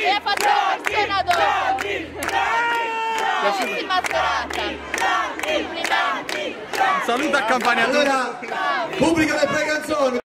e facciamo persona dopo. Buonissima serata. Complimenti. Saluta a Campania. Allora, pubblica le precanzoni.